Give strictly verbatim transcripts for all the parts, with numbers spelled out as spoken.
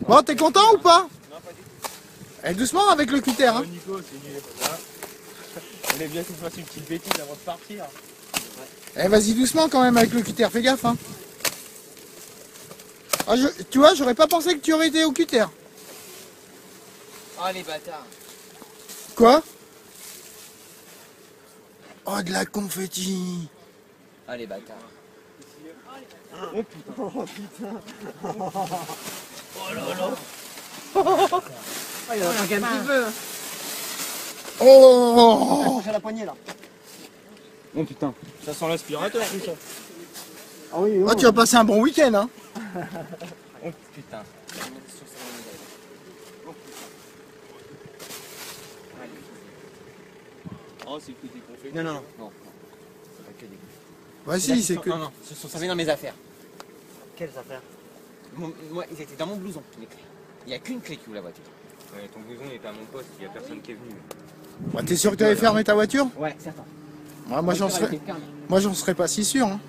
Bon, t'es content ou pas? Non, pas du tout. Eh, doucement avec le cutter, hein. Oh, Nico, c'est nul. Voilà. On est bien qu'il fasse une petite bêtise avant de partir. Eh, vas-y doucement quand même avec le cutter, fais gaffe, hein. Ah, je, tu vois, j'aurais pas pensé que tu aurais été au cutter. Oh les bâtards. Quoi? Oh, de la confetti. Oh les bâtards. Oh putain. Oh putain. Oh là là. Ah, il en manque un petit peu. Oh! J'ai la poignée là. Oh putain. Ça sent l'aspirateur tout ça. Ah oui, Oh, tu vas passer un bon week-end, hein. Oh putain. Oh, c'est que des confettis. Non, non, non, non. C'est pas que des Bah si, c'est que... Non, non, ils se sont servis dans mes affaires. Quelles affaires? Mon- moi, ils étaient dans mon blouson, les clés. Il n'y a qu'une clé qui ouvre la voiture. Ouais, ton blouson il était à mon poste, il y a personne qui est venu. Bah, t'es sûr que t'avais fermé ta voiture? Ouais, certain. Ouais, moi, j'en serais... Moi, j'en serais pas si sûr, hein.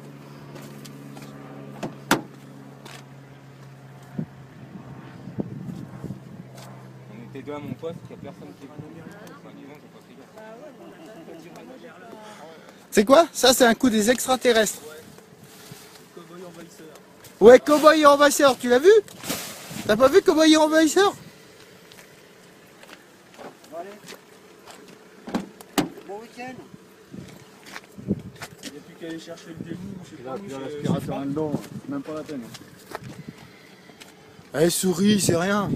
On était deux à mon poste, il n'y a personne qui est venu. Enfin, disons, j'ai pas fait gaffe. C'est quoi? Ça, c'est un coup des extraterrestres. Cowboy envahisseur. Ouais, Cowboy et Envahisseur, tu l'as vu? T'as pas vu Cowboy et Envahisseur? Bon, allez. Bon week-end. Il n'y a plus qu'à aller chercher le dégoût, je sais Là, pas puis où. l'aspirateur en dedans, c'est même pas la peine. Eh, souris, c'est rien.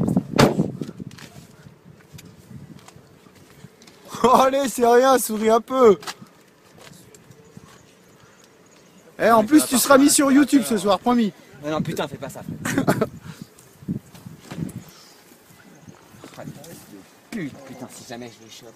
Oh, allez, c'est rien, souris un peu. Eh, en plus, tu seras mis sur YouTube ce soir, promis. Non, non, putain, fais pas ça. Putain, putain, si jamais je les chope.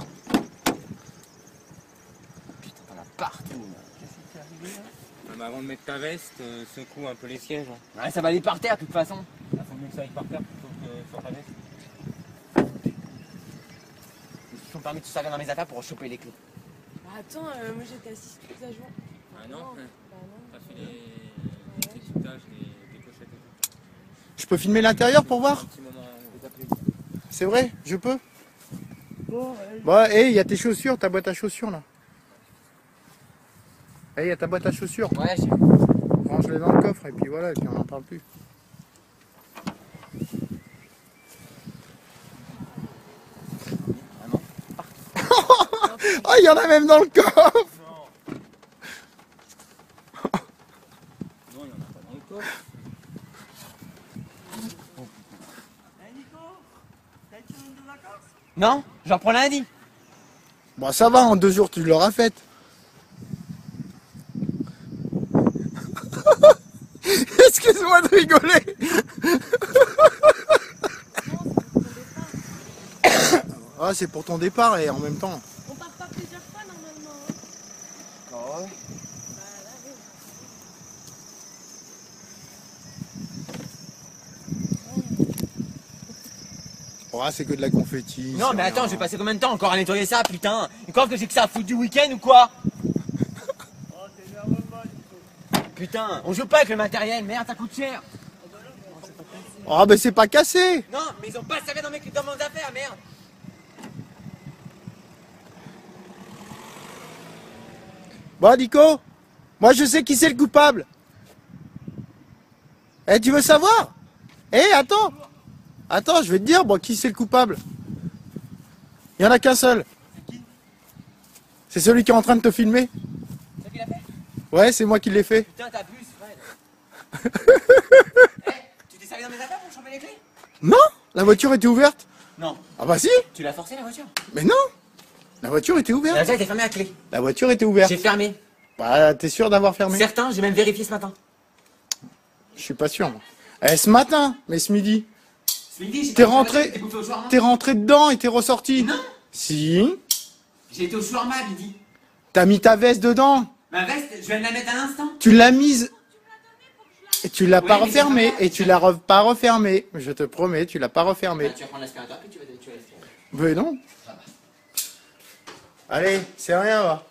Putain, t'en as partout. Là. Ah, mais avant de mettre ta veste, euh, secoue un peu les sièges. Hein. Ouais, ça va aller par terre, de toute façon. Il faut mieux que ça aille par terre plutôt que sur ta veste. Ils se sont permis de se servir dans mes affaires pour choper les clés. Bah attends, euh, moi j'étais assise toute la journée. Ah non, Bah non. t'as fait les étiquetages, les pochettes et tout. Je peux filmer l'intérieur pour voir? Un petit moment de t'appeler. C'est vrai? Je peux? Bon, allez. Bah, eh, il y a tes chaussures, ta boîte à chaussures, là. Eh, il y a ta boîte à chaussures. Ouais, j'ai... Range-les dans le coffre, et puis voilà, et puis on n'en parle plus. Oh, il y en a même dans le coffre! Non. Non, il n'y en a pas dans le coffre. Hey Nico, t'as une semaine de vacances? Non, j'en prends lundi. Bon, ça va, en deux jours, tu l'auras faite. Excuse-moi de rigoler. Ah, c'est pour ton départ et en même temps. On part pas plusieurs fois normalement. Hein. Oh, ouais. Bah là, oui. Oh, c'est que de la confetti. Non, c'est mais attends, rien. je vais passer combien de temps encore à nettoyer ça, putain? Ils croient que j'ai que ça à foutre du week-end ou quoi? Oh, t'es nerveux pas, Nico. Putain, on joue pas avec le matériel, merde, ça coûte cher. Oh, mais c'est pas cassé. Non, mais ils ont pas servi dans mes dans mes affaires, merde. Bon, Nico, moi je sais qui c'est le coupable. Eh, tu veux savoir? Eh, attends. Attends, je vais te dire, bon, qui c'est le coupable. Il y en a qu'un seul. C'est celui qui est en train de te filmer. C'est toi qui l'as fait? Ouais, c'est moi qui l'ai fait. Putain, t'abuses, Fred. Eh, tu t'es servi dans mes affaires pour choper les clés? Non, la voiture était ouverte. Non. Ah bah si. Tu l'as forcé la voiture? Mais non, la voiture était La ouverte. voiture était fermée à clé. La voiture était ouverte. J'ai fermé. Bah, t'es sûr d'avoir fermé? Certain, j'ai même vérifié ce matin. Je suis pas sûr, moi. Eh, ce matin, mais ce midi. Ce midi, j'ai T'es pas- rentré- T'es bouffé au shawarma? T'es rentré dedans et t'es ressorti. Non. Si. J'ai été au shawarma à midi. T'as mis ta veste dedans. Ma veste, je viens de la mettre à l'instant. Tu l'as mise. Et tu l'as Oui, pas mais c'est refermée. pas- Et tu l'as re- pas refermée. Je te promets, tu l'as pas refermée. Bah, tu vas prendre l'aspirateur puis tu vas, tu vas le faire. Mais non. Allez, c'est rien, va.